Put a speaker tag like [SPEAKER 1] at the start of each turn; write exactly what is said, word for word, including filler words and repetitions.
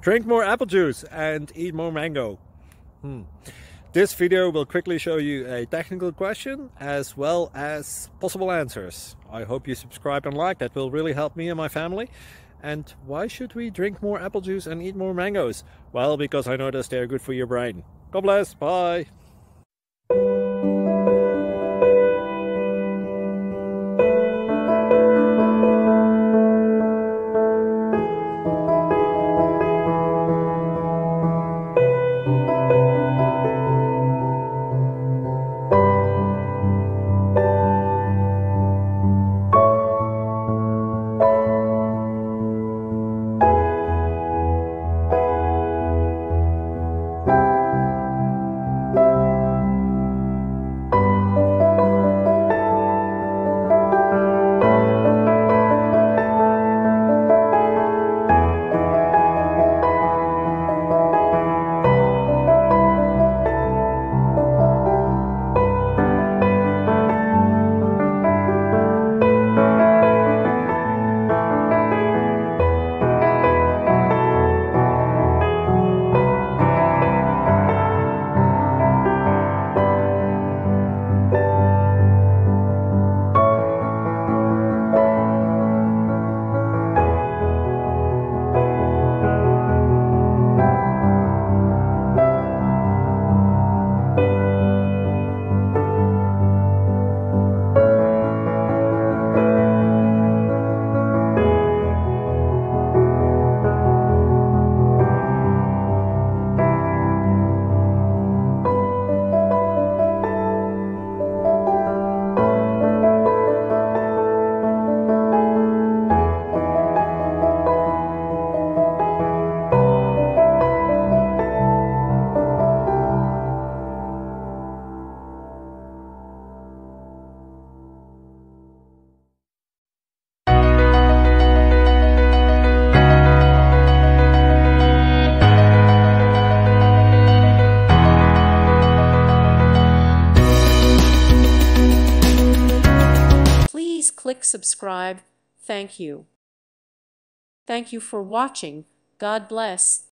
[SPEAKER 1] Drink more apple juice and eat more mango. Hmm. This video will quickly show you a technical question as well as possible answers. I hope you subscribe and like, that will really help me and my family. And why should we drink more apple juice and eat more mangoes? Well, because I noticed they're good for your brain. God bless, bye!
[SPEAKER 2] Please click subscribe. Thank you. Thank you for watching. God bless.